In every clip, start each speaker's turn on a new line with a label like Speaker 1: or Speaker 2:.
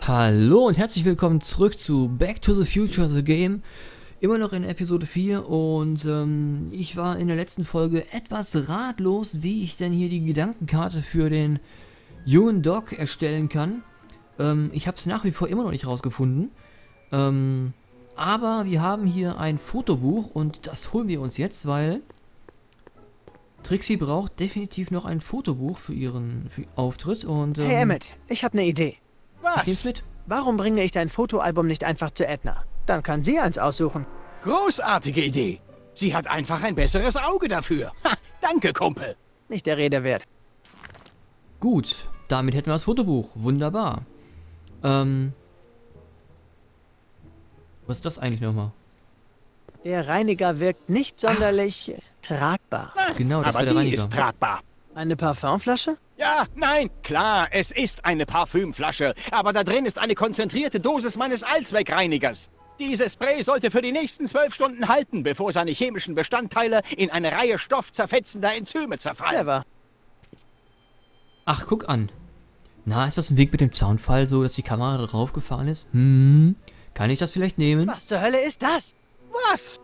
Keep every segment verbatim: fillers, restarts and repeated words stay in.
Speaker 1: Hallo und herzlich willkommen zurück zu Back to the Future The Game. Immer noch in Episode vier und ähm, ich war in der letzten Folge etwas ratlos, wie ich denn hier die Gedankenkarte für den jungen Doc erstellen kann. Ähm, ich habe es nach wie vor immer noch nicht rausgefunden. Ähm, aber wir haben hier ein Fotobuch und das holen wir uns jetzt, weil Trixie braucht definitiv noch ein Fotobuch für ihren für Auftritt. Und, ähm,
Speaker 2: Hey Emmett, ich habe eine Idee.
Speaker 1: ich nehm's mit.
Speaker 2: Warum bringe ich dein Fotoalbum nicht einfach zu Edna? Dann kann sie eins aussuchen.
Speaker 3: Großartige Idee. Sie hat einfach ein besseres Auge dafür. Ha, danke, Kumpel.
Speaker 2: Nicht der Rede wert.
Speaker 1: Gut, damit hätten wir das Fotobuch. Wunderbar. Ähm. Was ist das eigentlich nochmal?
Speaker 2: Der Reiniger wirkt nicht sonderlich tragbar.
Speaker 1: Genau, das
Speaker 3: Aber
Speaker 1: war der
Speaker 3: die
Speaker 1: Reiniger.
Speaker 3: ist tragbar.
Speaker 2: Eine Parfümflasche?
Speaker 3: Ja, nein, klar, es ist eine Parfümflasche. Aber da drin ist eine konzentrierte Dosis meines Allzweckreinigers. Dieses Spray sollte für die nächsten zwölf Stunden halten, bevor seine chemischen Bestandteile in eine Reihe stoffzerfetzender Enzyme zerfallen.
Speaker 2: Clever.
Speaker 1: Ach, guck an. Na, ist das ein Weg mit dem Zaunfall so, dass die Kamera drauf gefahren ist? Hm. Kann ich das vielleicht nehmen?
Speaker 2: Was zur Hölle ist das?
Speaker 3: Was?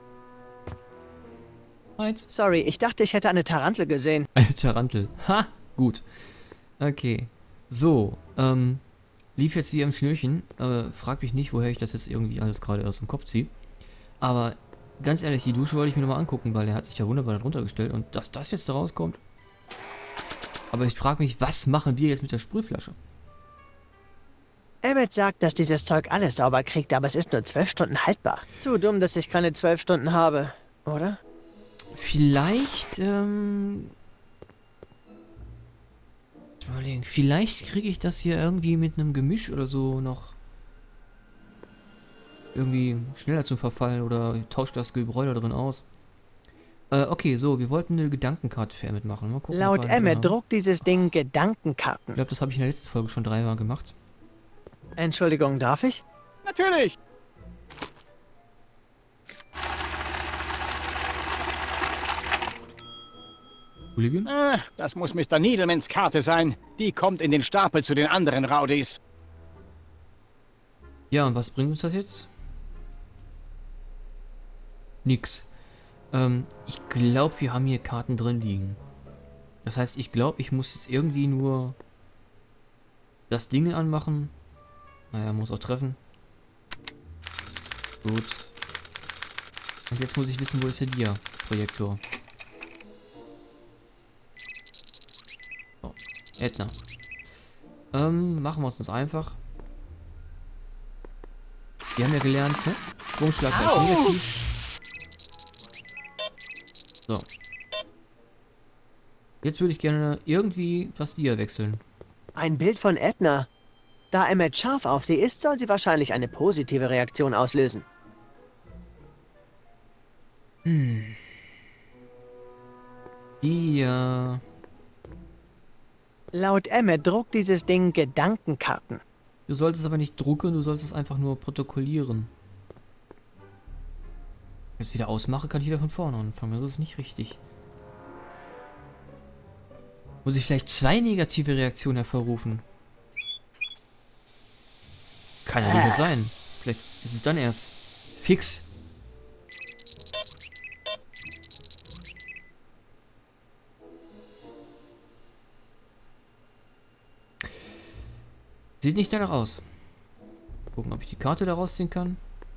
Speaker 1: Eins.
Speaker 2: Sorry, ich dachte, ich hätte eine Tarantel gesehen.
Speaker 1: Eine Tarantel. Ha, gut. Okay. So, ähm, lief jetzt hier im Schnürchen. Äh, frag mich nicht, woher ich das jetzt irgendwie alles gerade aus dem Kopf ziehe. Aber ganz ehrlich, die Dusche wollte ich mir nochmal angucken, weil der hat sich ja wunderbar darunter gestellt. Und dass das jetzt da rauskommt. Aber ich frage mich, was machen wir jetzt mit der Sprühflasche?
Speaker 2: Emmett sagt, dass dieses Zeug alles sauber kriegt, aber es ist nur zwölf Stunden haltbar. Zu dumm, dass ich keine zwölf Stunden habe, oder?
Speaker 1: Vielleicht, ähm... überlegen, vielleicht kriege ich das hier irgendwie mit einem Gemisch oder so noch irgendwie schneller zum Verfallen oder tauscht das Gebräu da drin aus. Äh, okay, so, wir wollten eine Gedankenkarte für Emmett machen. Mal gucken,
Speaker 2: Laut
Speaker 1: ob wir eine
Speaker 2: Emmett
Speaker 1: haben.
Speaker 2: druckt dieses Ding
Speaker 1: Ich
Speaker 2: Gedankenkarten.
Speaker 1: glaube, das habe ich in der letzten Folge schon dreimal gemacht.
Speaker 2: Entschuldigung, darf ich?
Speaker 3: Natürlich.
Speaker 1: Hooligan?
Speaker 3: Ah, das muss Mister Needlemans Karte sein. Die kommt in den Stapel zu den anderen Rowdies.
Speaker 1: Ja, und was bringt uns das jetzt? Nix. Ähm, ich glaube, wir haben hier Karten drin liegen. Das heißt, ich glaube, ich muss jetzt irgendwie nur das Ding anmachen. Naja, muss auch treffen. Gut. Und jetzt muss ich wissen, wo ist der Dia-Projektor? So, Edna. Ähm, machen wir es uns einfach. Wir haben ja gelernt, ne? Sprungschlag ist negativ. So. Jetzt würde ich gerne irgendwie das Dia wechseln.
Speaker 2: Ein Bild von Edna. Da Emmett scharf auf sie ist, soll sie wahrscheinlich eine positive Reaktion auslösen.
Speaker 1: Hm. Dia.
Speaker 2: Laut Emmett druckt dieses Ding Gedankenkarten.
Speaker 1: Du solltest aber nicht drucken, du solltest es einfach nur protokollieren. Wenn ich es wieder ausmache, kann ich wieder von vorne anfangen. Das ist nicht richtig. Muss ich vielleicht zwei negative Reaktionen hervorrufen? Kann ja nicht so sein. Vielleicht ist es dann erst fix. Sieht nicht danach aus. Gucken, ob ich die Karte da rausziehen kann.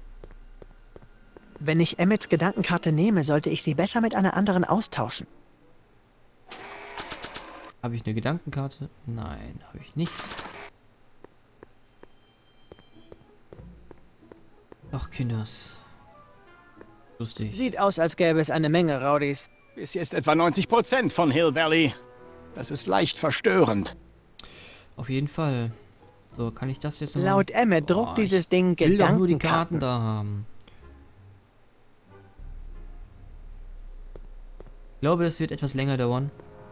Speaker 2: Wenn ich Emmets Gedankenkarte nehme, sollte ich sie besser mit einer anderen austauschen.
Speaker 1: Habe ich eine Gedankenkarte? Nein, habe ich nicht. Ach, Kinders. Lustig.
Speaker 2: Sieht aus, als gäbe es eine Menge Rowdies.
Speaker 3: Bis jetzt etwa neunzig Prozent von Hill Valley. Das ist leicht verstörend.
Speaker 1: Auf jeden Fall. So, kann ich das jetzt noch
Speaker 2: Laut Emmett druckt
Speaker 1: Boah,
Speaker 2: dieses Ding
Speaker 1: Ich will doch nur die
Speaker 2: Gedankenkarten.
Speaker 1: Karten da haben. Ich glaube, es wird etwas länger dauern.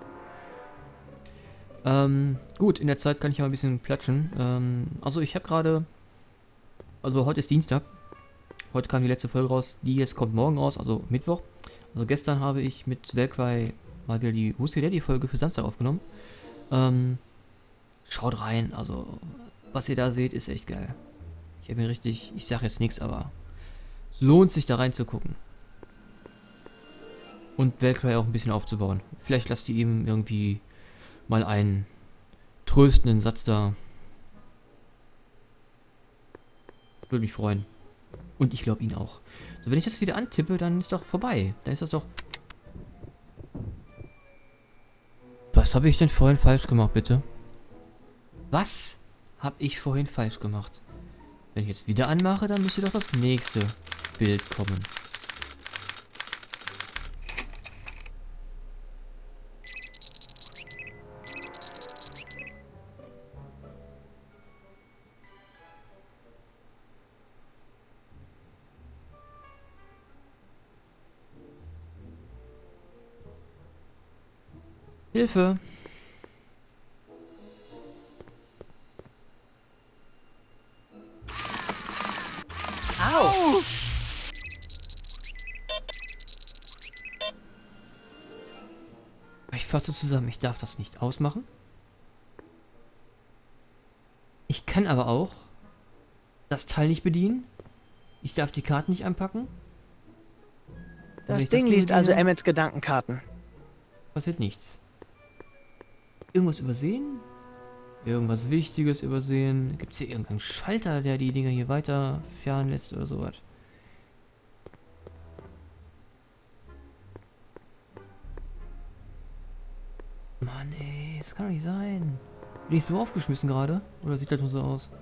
Speaker 1: Ähm, gut, in der Zeit kann ich mal ein bisschen platschen. Ähm, also ich habe gerade... Also heute ist Dienstag. Heute kam die letzte Folge raus. Die jetzt kommt morgen raus, also Mittwoch. Also gestern habe ich mit Valkyrie mal wieder die Who's Your Daddy Folge für Samstag aufgenommen. Ähm, schaut rein, also was ihr da seht, ist echt geil. Ich habe mir richtig, ich sage jetzt nichts, aber es lohnt sich da reinzugucken. Und Valkyrie auch ein bisschen aufzubauen. Vielleicht lasst ihr ihm irgendwie mal einen tröstenden Satz da. Würde mich freuen. Und ich glaube ihn auch. So, wenn ich das wieder antippe, dann ist doch vorbei. Dann ist das doch... Was habe ich denn vorhin falsch gemacht, bitte? Was habe ich vorhin falsch gemacht? Wenn ich jetzt wieder anmache, dann müsste doch das nächste Bild kommen. Hilfe!
Speaker 2: Au!
Speaker 1: Ich fasse zusammen, ich darf das nicht ausmachen. Ich kann aber auch das Teil nicht bedienen. Ich darf die Karten nicht anpacken. Wenn
Speaker 2: Das
Speaker 1: ich
Speaker 2: Ding
Speaker 1: nur
Speaker 2: liest also
Speaker 1: bediene,
Speaker 2: Emmets Gedankenkarten.
Speaker 1: passiert nichts. Irgendwas übersehen? Irgendwas Wichtiges übersehen? Gibt es hier irgendeinen Schalter, der die Dinger hier weiter fern lässt oder sowas? Mann ey, das kann doch nicht sein. Bin ich so aufgeschmissen gerade? Oder sieht das nur so aus?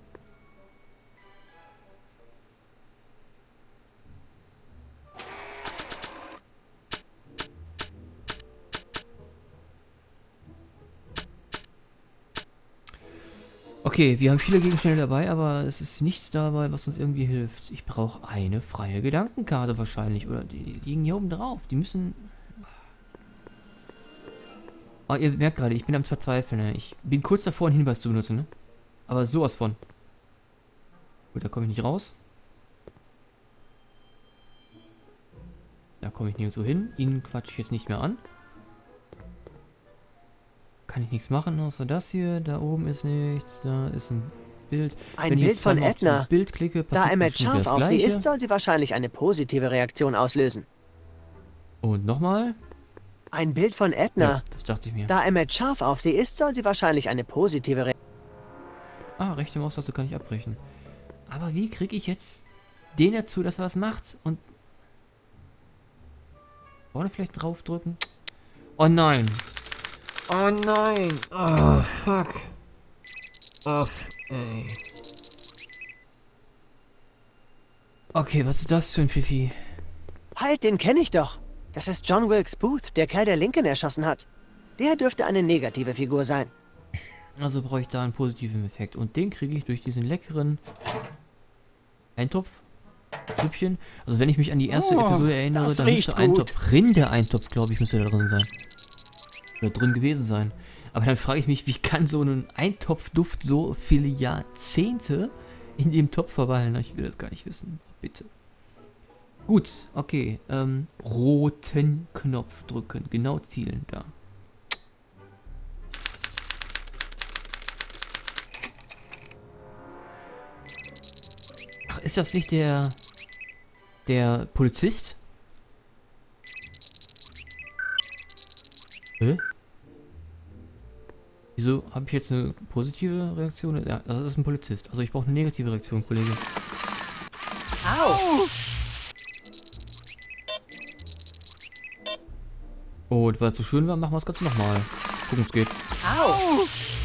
Speaker 1: Okay, wir haben viele Gegenstände dabei, aber es ist nichts dabei, was uns irgendwie hilft. Ich brauche eine freie Gedankenkarte wahrscheinlich. Oder die, die liegen hier oben drauf. Die müssen... Oh, ihr merkt gerade, ich bin am Verzweifeln. Ne? Ich bin kurz davor, einen Hinweis zu benutzen. Ne? Aber sowas von. Gut, da komme ich nicht raus. Da komme ich nirgendwo hin. Ihn quatsche ich jetzt nicht mehr an. Kann ich nichts machen, außer das hier. Da oben ist nichts. Da ist ein Bild.
Speaker 2: Ein
Speaker 1: Wenn ich
Speaker 2: Bild
Speaker 1: jetzt
Speaker 2: von
Speaker 1: dann auf
Speaker 2: Edna.
Speaker 1: dieses Bild klicke,
Speaker 2: Da
Speaker 1: passiert
Speaker 2: Emmet
Speaker 1: bestimmt
Speaker 2: scharf
Speaker 1: das
Speaker 2: auf sie
Speaker 1: Gleiche.
Speaker 2: ist, soll sie wahrscheinlich eine positive Reaktion auslösen.
Speaker 1: Und nochmal.
Speaker 2: Ein Bild von Edna.
Speaker 1: Ja, das dachte ich mir.
Speaker 2: Da Emmet scharf auf sie ist, soll sie wahrscheinlich eine positive Reaktion...
Speaker 1: Ah, rechte Maustaste kann ich abbrechen. Aber wie kriege ich jetzt den dazu, dass er was macht? Und vorne vielleicht draufdrücken? Oh nein. Oh nein. Oh, fuck. Oh, ey. Okay, was ist das für ein Fifi?
Speaker 2: Halt, den kenne ich doch. Das ist John Wilkes Booth, der Kerl, der Lincoln erschossen hat. Der dürfte eine negative Figur sein.
Speaker 1: Also brauche ich da einen positiven Effekt. Und den kriege ich durch diesen leckeren Eintopf. Süppchen. Also wenn ich mich an die erste
Speaker 3: Oh,
Speaker 1: Episode erinnere,
Speaker 3: das
Speaker 1: dann
Speaker 3: riecht
Speaker 1: müsste
Speaker 3: gut.
Speaker 1: Eintopf, Rinde-Eintopf, glaube ich, müsste da drin sein. Oder drin gewesen sein. Aber dann frage ich mich, wie kann so ein Eintopfduft so viele Jahrzehnte in dem Topf verweilen? Ich will das gar nicht wissen. Bitte. Gut, okay. Ähm, roten Knopf drücken. Genau zielen, da. Ach, ist das nicht der... der Polizist? Hä? Wieso habe ich jetzt eine positive Reaktion? Ja, das ist ein Polizist. Also ich brauche eine negative Reaktion, Kollege.
Speaker 2: Au!
Speaker 1: Und weil es so schön war, machen wir das Ganze nochmal. Gucken, es geht.
Speaker 2: Au!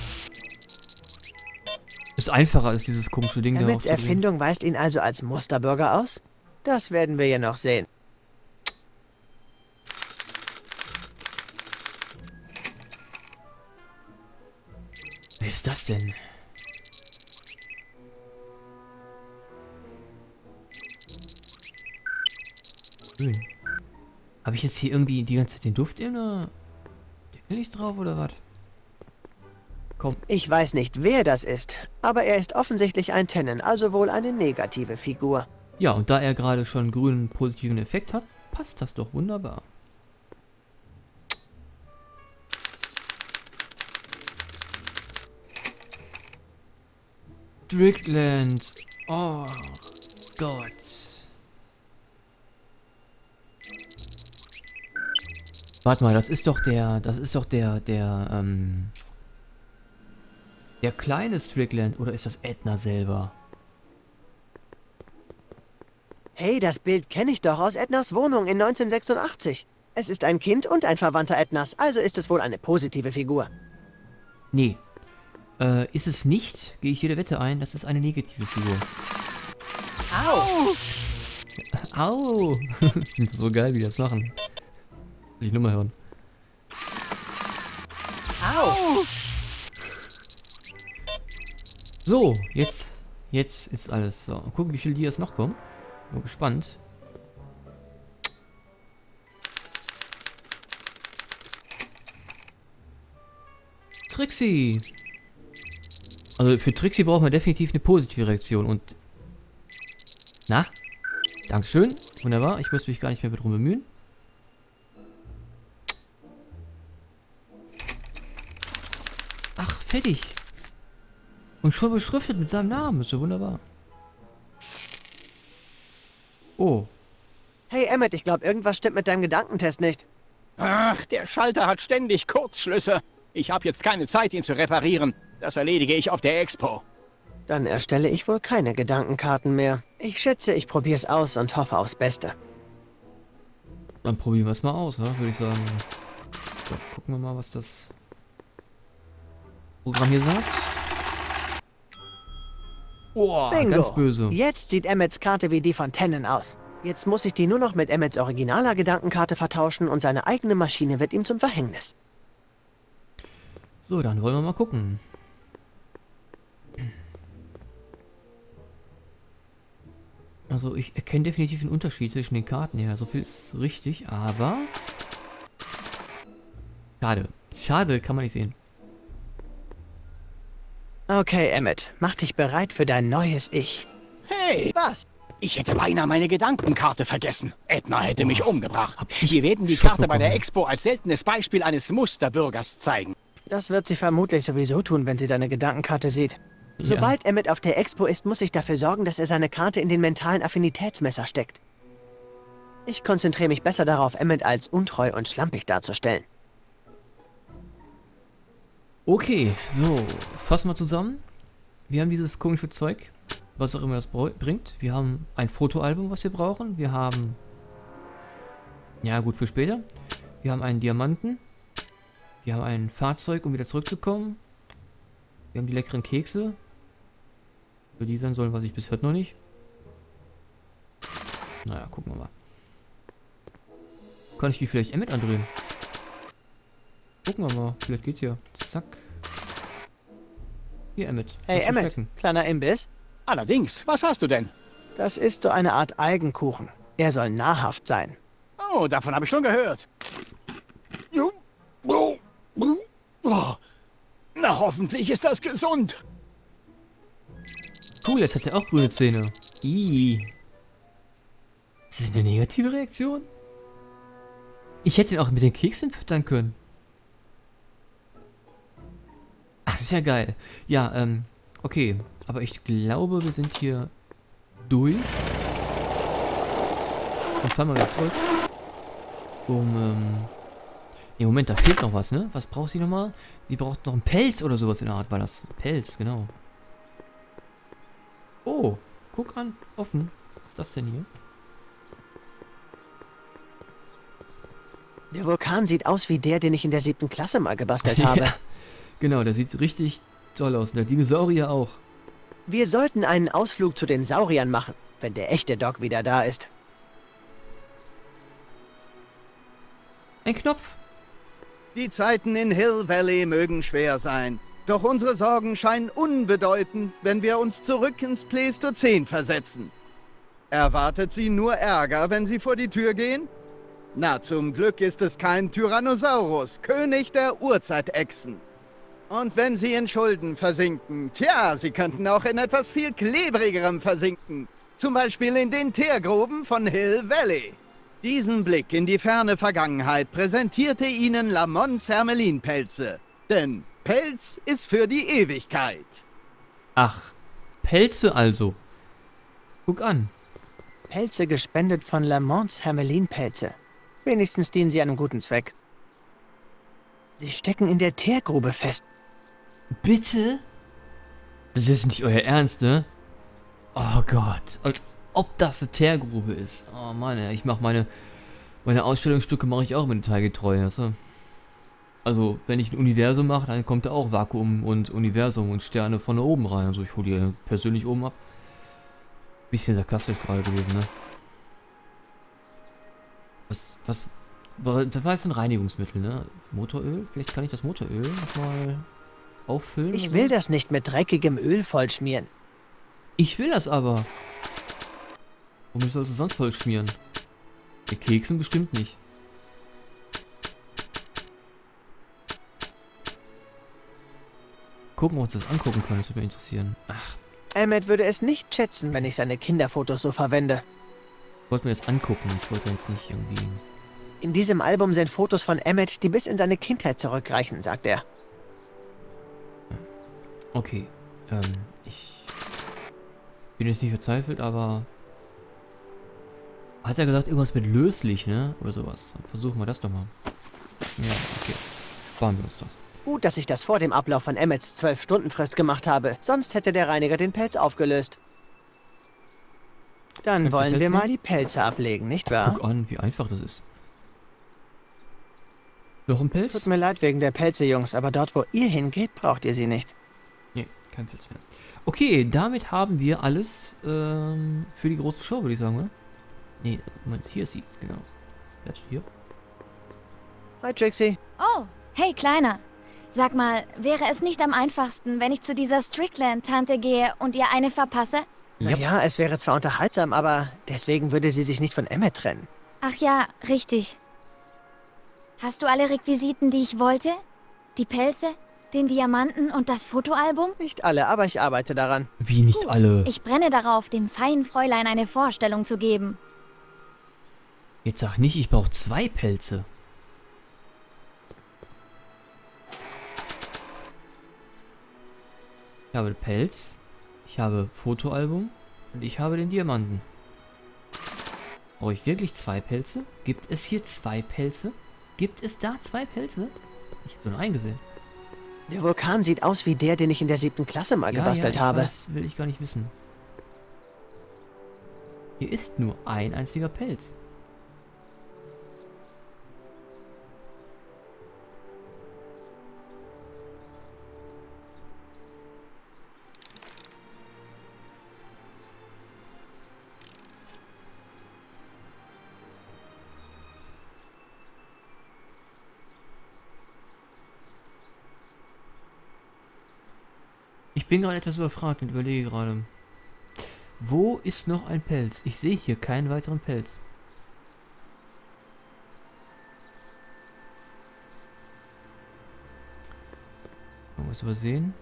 Speaker 1: Ist einfacher als dieses komische Ding da
Speaker 2: Emmets
Speaker 1: aufzudrehen.
Speaker 2: Erfindung weist ihn also als Musterbürger aus? Das werden wir ja noch sehen.
Speaker 1: Wer ist das denn? Grün. Habe ich jetzt hier irgendwie die ganze Zeit den Duft in der Deckellicht drauf oder was? Komm.
Speaker 2: Ich weiß nicht, wer das ist, aber er ist offensichtlich ein Tennen, also wohl eine negative Figur.
Speaker 1: Ja, und da er gerade schon einen grünen positiven Effekt hat, passt das doch wunderbar. Strickland. Oh Gott. Warte mal, das ist doch der, das ist doch der, der, ähm, der kleine Strickland, oder ist das Edna selber?
Speaker 2: Hey, das Bild kenne ich doch aus Ednas Wohnung in neunzehnhundertsechsundachtzig. Es ist ein Kind und ein Verwandter Ednas, also ist es wohl eine positive Figur.
Speaker 1: Nee. Äh, ist es nicht, gehe ich jede Wette ein, das ist eine negative Figur.
Speaker 2: Au!
Speaker 1: Au! Ich finde das so geil, wie die das machen. Will ich nur mal hören.
Speaker 2: Au!
Speaker 1: So, jetzt, jetzt ist alles so. Gucken, wie viele Dias noch kommen. Bin gespannt. Trixie! Also für Trixie brauchen wir definitiv eine positive Reaktion und... Na? Dankeschön. Wunderbar. Ich muss mich gar nicht mehr darum bemühen. Ach, fertig. Und schon beschriftet mit seinem Namen. Ist ja wunderbar. Oh.
Speaker 2: Hey Emmett, ich glaube, irgendwas stimmt mit deinem Gedankentest nicht.
Speaker 3: Ach, der Schalter hat ständig Kurzschlüsse. Ich habe jetzt keine Zeit, ihn zu reparieren. Das erledige ich auf der Expo.
Speaker 2: Dann erstelle ich wohl keine Gedankenkarten mehr. Ich schätze, ich probiere es aus und hoffe aufs Beste.
Speaker 1: Dann probieren wir es mal aus, würde ich sagen. So, gucken wir mal, was das Programm hier sagt. Oh,
Speaker 2: Bingo.
Speaker 1: ganz böse.
Speaker 2: Jetzt sieht Emmets Karte wie die von Tennen aus. Jetzt muss ich die nur noch mit Emmets originaler Gedankenkarte vertauschen und seine eigene Maschine wird ihm zum Verhängnis.
Speaker 1: So, dann wollen wir mal gucken. Also ich erkenne definitiv einen Unterschied zwischen den Karten her. So viel ist richtig, aber... Schade. Schade, kann man nicht sehen.
Speaker 2: Okay, Emmet, mach dich bereit für dein neues Ich.
Speaker 3: Hey,
Speaker 2: Was?
Speaker 3: ich hätte beinahe meine Gedankenkarte vergessen. Edna hätte mich umgebracht.
Speaker 1: ich
Speaker 3: Wir werden die
Speaker 1: Schock
Speaker 3: Karte bei der
Speaker 1: bekommen.
Speaker 3: Expo als seltenes Beispiel eines Musterbürgers zeigen.
Speaker 2: Das wird sie vermutlich sowieso tun, wenn sie deine Gedankenkarte sieht.
Speaker 1: Ja.
Speaker 2: Sobald Emmet auf der Expo ist, muss ich dafür sorgen, dass er seine Karte in den mentalen Affinitätsmesser steckt. Ich konzentriere mich besser darauf, Emmet als untreu und schlampig darzustellen.
Speaker 1: Okay, so. Fassen wir zusammen. Wir haben dieses komische Zeug, was auch immer das bringt. Wir haben ein Fotoalbum, was wir brauchen. Wir haben... Ja, gut, für später. Wir haben einen Diamanten. Wir haben ein Fahrzeug, um wieder zurückzukommen. Wir haben die leckeren Kekse. Für die sein sollen, weiß ich bis heute noch nicht. Naja, gucken wir mal. Kann ich die vielleicht Emmet andrehen? Gucken wir mal. Vielleicht geht's ja. Zack. Hier, Emmet.
Speaker 2: Hey,
Speaker 1: Lass dich
Speaker 2: Emmet,
Speaker 1: schmecken.
Speaker 2: kleiner Imbiss.
Speaker 3: Allerdings, was hast du denn?
Speaker 2: Das ist so eine Art Algenkuchen. Er soll nahrhaft sein.
Speaker 3: Oh, davon habe ich schon gehört. Oh, na, hoffentlich ist das gesund.
Speaker 1: Cool, jetzt hat er auch grüne Zähne. Ih. Ist das eine negative Reaktion? Ich hätte ihn auch mit den Keksen füttern können. Ach, das ist ja geil. Ja, ähm, okay. Aber ich glaube, wir sind hier durch. Und fahren wir wieder zurück. Um, ähm... Ne, Moment, da fehlt noch was, ne? Was braucht sie nochmal? Die braucht noch einen Pelz oder sowas in der Art, war das? Pelz, genau. Oh, guck an, offen. Was ist das denn hier?
Speaker 2: Der Vulkan sieht aus wie der, den ich in der siebten Klasse mal gebastelt habe.
Speaker 1: Ja, genau, der sieht richtig toll aus. Der Dinosaurier auch.
Speaker 2: Wir sollten einen Ausflug zu den Sauriern machen, wenn der echte Doc wieder da ist.
Speaker 1: Ein Knopf.
Speaker 4: Die Zeiten in Hill Valley mögen schwer sein. Doch unsere Sorgen scheinen unbedeutend, wenn wir uns zurück ins Pleistozän versetzen. Erwartet Sie nur Ärger, wenn Sie vor die Tür gehen? Na, zum Glück ist es kein Tyrannosaurus, König der Urzeitechsen. Und wenn Sie in Schulden versinken, tja, Sie könnten auch in etwas viel klebrigerem versinken. Zum Beispiel in den Teergruben von Hill Valley. Diesen Blick in die ferne Vergangenheit präsentierte Ihnen Lamons Hermelinpelze. Denn Pelz ist für die Ewigkeit.
Speaker 1: Ach, Pelze also. Guck an.
Speaker 2: Pelze gespendet von Lamonts Hermelin-Pelze. Wenigstens dienen sie einem guten Zweck. Sie stecken in der Teergrube fest.
Speaker 1: Bitte? Das ist nicht euer Ernst, ne? Oh Gott. Als ob das eine Teergrube ist. Oh Mann, ey, ich mache meine... Meine Ausstellungsstücke mache ich auch immer detailgetreu, weißt du? Also, wenn ich ein Universum mache, dann kommt da auch Vakuum und Universum und Sterne von da oben rein. Also ich hole die persönlich oben ab. Bisschen sarkastisch gerade gewesen, ne? Was, was, was war jetzt ein Reinigungsmittel, ne? Motoröl? Vielleicht kann ich das Motoröl nochmal auffüllen?
Speaker 2: Ich
Speaker 1: oder
Speaker 2: will
Speaker 1: so?
Speaker 2: das nicht mit dreckigem Öl vollschmieren.
Speaker 1: Ich will das aber. Womit sollst du sonst voll schmieren? Mit Keksen bestimmt nicht. Gucken, ob wir uns das angucken können, das würde mich interessieren. Ach,
Speaker 2: Emmett würde es nicht schätzen, wenn ich seine Kinderfotos so verwende.
Speaker 1: ich wollte mir das angucken. Ich wollte jetzt nicht irgendwie...
Speaker 2: In diesem Album sind Fotos von Emmett, die bis in seine Kindheit zurückreichen, sagt er.
Speaker 1: Okay. Ähm, ich bin jetzt nicht verzweifelt, aber... Hat er gesagt, irgendwas mit löslich, ne? Oder sowas. Dann versuchen wir das doch mal. Ja, okay. Sparen wir uns das.
Speaker 2: Gut, dass ich das vor dem Ablauf von Emmets zwölf-Stunden-Frist gemacht habe. Sonst hätte der Reiniger den Pelz aufgelöst. Dann
Speaker 1: Kannst du
Speaker 2: wollen
Speaker 1: Pelz
Speaker 2: wir mal
Speaker 1: nehmen?
Speaker 2: die Pelze ablegen, nicht wahr?
Speaker 1: Guck an, wie einfach das ist. Noch ein Pelz?
Speaker 2: Tut mir leid wegen der Pelze, Jungs, aber dort, wo ihr hingeht, braucht ihr sie nicht.
Speaker 1: Nee, kein Pelz mehr. Okay, damit haben wir alles ähm, für die große Show, würde ich sagen, oder? Nee, Moment, hier ist sie, genau. Ja, hier.
Speaker 2: Hi, Trixie.
Speaker 5: Oh, hey Kleiner. Sag mal, wäre es nicht am einfachsten, wenn ich zu dieser Strickland-Tante gehe und ihr eine verpasse?
Speaker 1: Ja.
Speaker 2: Naja, es wäre zwar unterhaltsam, aber deswegen würde sie sich nicht von Emmet trennen.
Speaker 5: Ach ja, richtig. Hast du alle Requisiten, die ich wollte? Die Pelze, den Diamanten und das Fotoalbum?
Speaker 2: Nicht alle, aber ich arbeite daran.
Speaker 1: Wie nicht alle?
Speaker 5: Ich brenne darauf, dem feinen Fräulein eine Vorstellung zu geben.
Speaker 1: Jetzt sag nicht, ich brauche zwei Pelze. Ich habe Pelz, ich habe Fotoalbum und ich habe den Diamanten. Brauche ich wirklich zwei Pelze? Gibt es hier zwei Pelze? Gibt es da zwei Pelze? Ich habe nur einen gesehen.
Speaker 2: Der Vulkan sieht aus wie der, den ich in der siebten Klasse mal gebastelt
Speaker 1: ich
Speaker 2: habe.
Speaker 1: Das will ich gar nicht wissen. Hier ist nur ein einziger Pelz. Ich bin gerade etwas überfragt und überlege gerade. Wo ist noch ein Pelz? Ich sehe hier keinen weiteren Pelz. Man muss übersehen.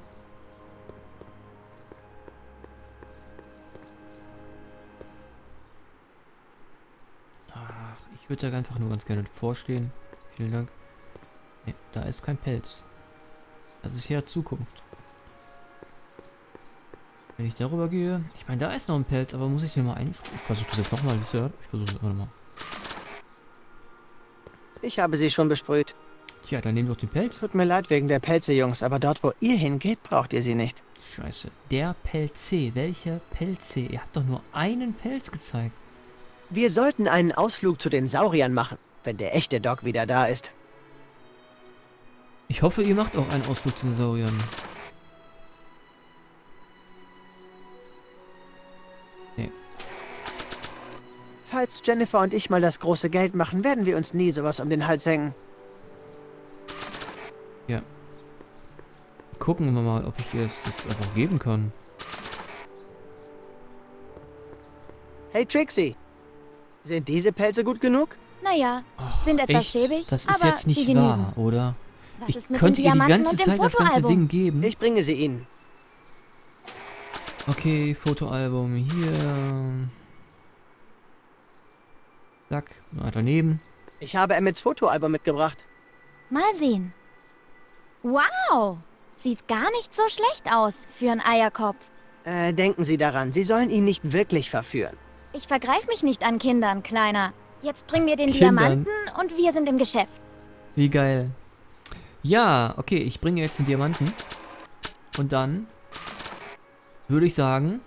Speaker 1: Ach, ich würde da einfach nur ganz gerne vorstehen. Vielen Dank. Nee, da ist kein Pelz. Das ist ja Zukunft. Wenn ich darüber gehe, ich meine, da ist noch ein Pelz, aber muss ich mir mal ein... Ich versuche das jetzt nochmal, wisst ihr? Ich versuche es nochmal.
Speaker 2: Ich habe sie schon besprüht.
Speaker 1: Tja, dann nehmen wir doch den Pelz.
Speaker 2: Tut mir leid wegen der Pelze, Jungs, aber dort, wo ihr hingeht, braucht ihr sie nicht.
Speaker 1: Scheiße. Der Pelze. Welcher Pelze? Ihr habt doch nur einen Pelz gezeigt.
Speaker 2: Wir sollten einen Ausflug zu den Sauriern machen, wenn der echte Doc wieder da ist.
Speaker 1: Ich hoffe, ihr macht auch einen Ausflug zu den Sauriern. Nee.
Speaker 2: Falls Jennifer und ich mal das große Geld machen, werden wir uns nie sowas um den Hals hängen.
Speaker 1: Ja. Gucken wir mal, ob ich ihr das jetzt einfach geben kann.
Speaker 2: Hey Trixie, sind diese Pelze gut genug?
Speaker 5: Naja,
Speaker 1: Och,
Speaker 5: sind etwas
Speaker 1: echt?
Speaker 5: schäbig,
Speaker 1: Das ist
Speaker 5: aber
Speaker 1: jetzt nicht
Speaker 5: sie
Speaker 1: wahr,
Speaker 5: genügen.
Speaker 1: oder?
Speaker 5: Was
Speaker 1: Ich
Speaker 5: ist mit
Speaker 1: könnte
Speaker 5: den
Speaker 1: ihr die
Speaker 5: Diamanten
Speaker 1: ganze
Speaker 5: und dem
Speaker 1: Zeit das ganze
Speaker 5: Fotoalbum?
Speaker 1: Ding geben.
Speaker 2: Ich bringe sie Ihnen.
Speaker 1: Okay, Fotoalbum hier. Zack, mal daneben.
Speaker 2: Ich habe Emmets Fotoalbum mitgebracht.
Speaker 5: Mal sehen. Wow, sieht gar nicht so schlecht aus für einen Eierkopf.
Speaker 2: Äh, denken Sie daran, Sie sollen ihn nicht wirklich verführen.
Speaker 5: Ich vergreife mich nicht an Kindern, Kleiner. Jetzt bring mir den
Speaker 1: Kindern?
Speaker 5: Diamanten und wir sind im Geschäft.
Speaker 1: Wie geil. Ja, okay, ich bringe jetzt den Diamanten. Und dann würde ich sagen,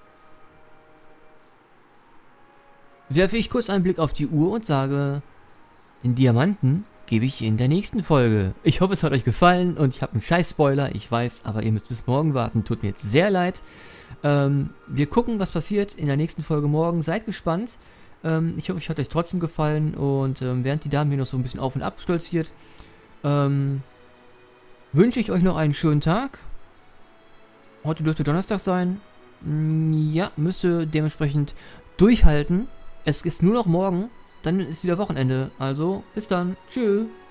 Speaker 1: werfe ich kurz einen Blick auf die Uhr und sage, den Diamanten gebe ich in der nächsten Folge. Ich hoffe, es hat euch gefallen und ich habe einen Scheiß-Spoiler, ich weiß, aber ihr müsst bis morgen warten. Tut mir jetzt sehr leid. Ähm, wir gucken, was passiert in der nächsten Folge morgen. Seid gespannt. Ähm, ich hoffe, es hat euch trotzdem gefallen und ähm, während die Dame hier noch so ein bisschen auf und ab stolziert, ähm, wünsche ich euch noch einen schönen Tag. Heute dürfte Donnerstag sein. Ja, müsste dementsprechend durchhalten. Es ist nur noch morgen, dann ist wieder Wochenende. Also, bis dann. Tschüss.